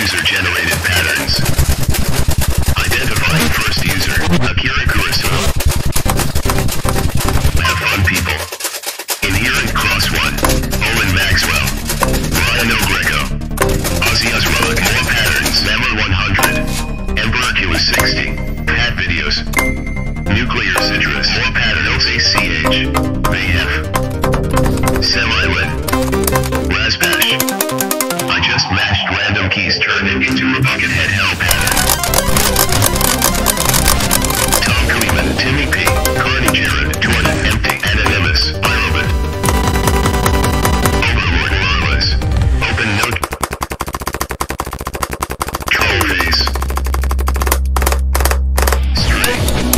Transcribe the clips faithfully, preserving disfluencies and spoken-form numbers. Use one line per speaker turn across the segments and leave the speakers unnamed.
user-generated patterns. Identifying first user, Akira Kurosawa. Have fun, people. Inherent Cross one, Olin Maxwell, Brian O'Greco, Ozzy Osbourne, more patterns, Hammer one hundred, Emperor Q sixty, Pat Videos, Nuclear Citrus, more patterns, A C H, V F, Semi-Lit, Razbash. I just mashed random keys, turned it into a Buckethead Hell pattern. Tom Kleeman, Timmy P, Carney Jared, Jordan, Empty, Anonymous, Irobot, Overlord Lawless, Open Note, Trollface, Stray,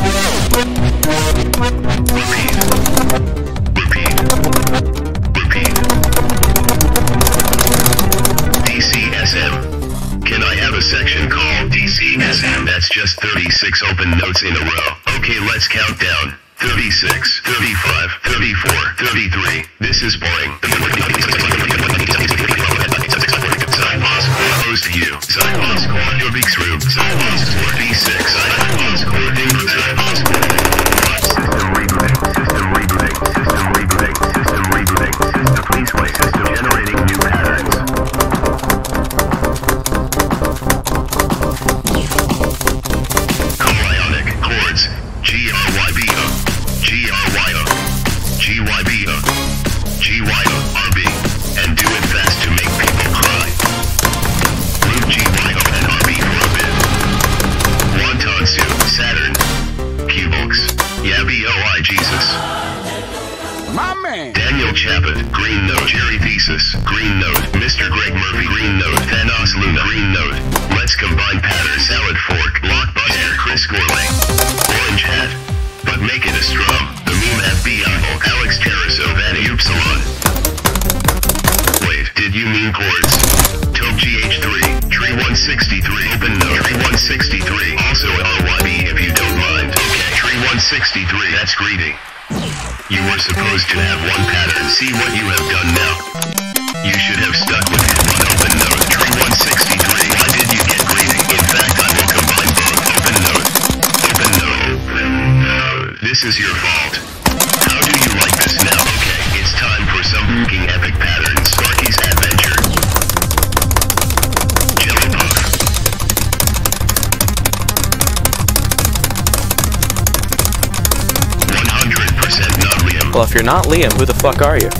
Repeat, Repeat, Repeat, D C S M. Can I have a section called D C S M? That's just thirty-six open notes in a row. Okay, let's count down. thirty-six, thirty-five, thirty-four, thirty-three. This is boring. Close to you. Cyclops Core, your big room. Cyclops Core, D six. Cyclops Core, Dingo. Cyclops Core. System rebooting. System rebooting. System rebooting. System rebooting. System please wait. System generating new patterns. Chorionic chords. G R Y B O. G R Y O. G Y B O. G Y O. R B. And do it fast to make people cry. Root G Y O and R B for a bit. Wonton soup. Saturn. Cubulks. Yabby O I Jesus.
My man.
Daniel Chaput, Green Note, Jerry Thesis, Green Note, Mister Greg Murphy, Green Note, Thanos Luna, Green Note, Let's Combine Pattern, Salad Fork, Blockbuster, Chris Gorley, Orange Hat, but make it a strum, the meme F B I, Alex Terraso, Vanny Upsilon. Wait, did you mean chords? Toke G H three, Tree one sixty-three, Open Note, Tree one sixty-three, also R Y B if you don't mind. Okay, Tree one sixty-three, that's greedy. You were supposed to have one pattern. See what you have done now. You should have stuck with it. One open note. Tree one sixty-three. Why did you get greedy? In fact, I will combine both. Open note. Open note. Open note. This is your fault. How do you like this now? Okay, it's time for some fucking epic patterns. Sparky's Adventure. Jelly Puff. one hundred percent not Liam.
Well, if you're not Liam, who the fuck are you?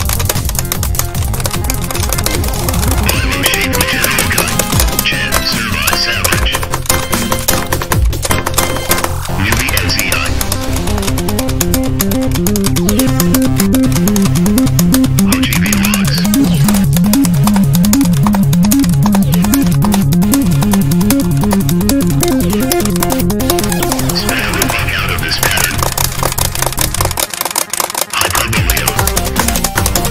Milo Shaped Mechanical Cut. Chen, Survive Savage. Newbie N Z I. O G B Logs. Spam the fuck out of this pattern. Hyperbolium.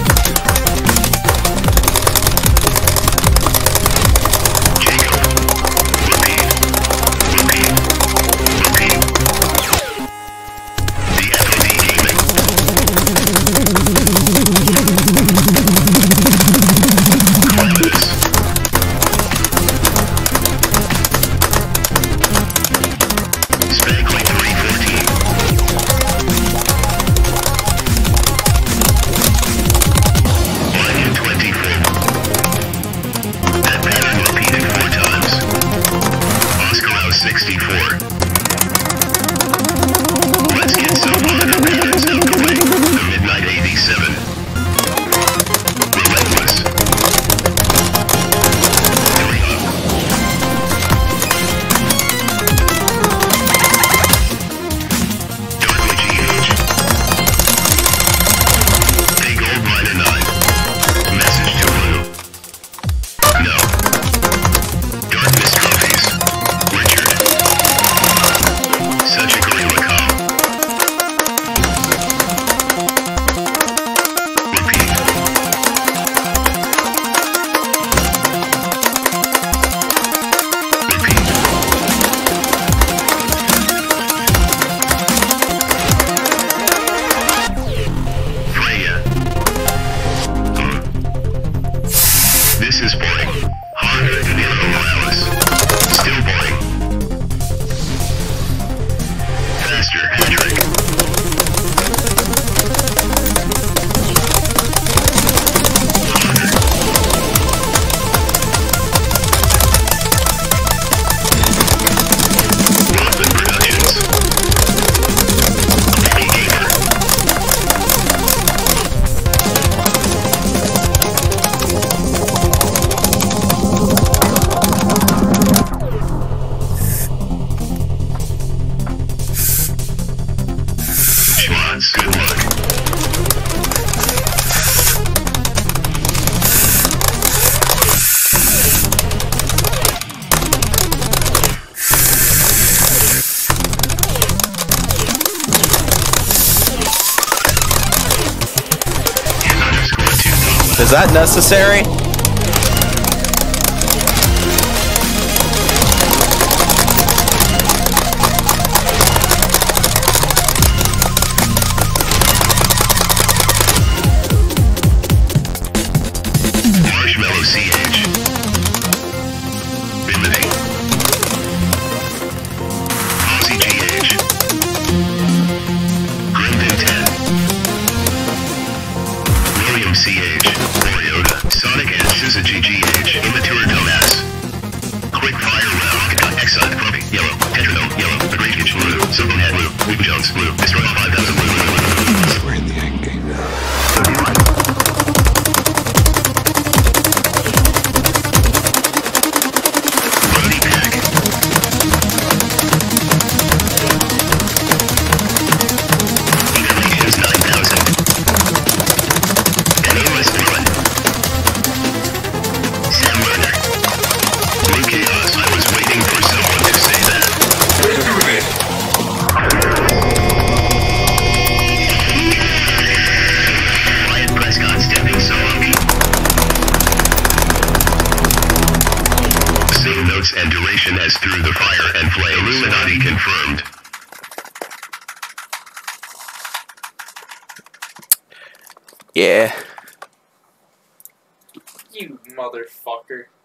Is that necessary?
Marshmallow C H. Bimini. Aussie G H. Grimden ten. William C H. Oriota. Sonic and Suzuki G H. Immature dumbass. Quick fire round. Exide. Grumpy. Yellow. Tetradome. Yellow. The Great Hitch. Blue. Silverhead. Blue. Luke Jones. Blue. Destroy five thousand. Blue. Blue. Blue.
We're in the end game now.
Brody Pack. Innovations nine thousand. Enormous one. Sam Runner. Blue Chaos. I was waiting for someone to say that. Wyatt Prescott stepping solo. Same notes and duration as Through the Fire and Flame. Illuminati confirmed.
Yeah.
You motherfucker.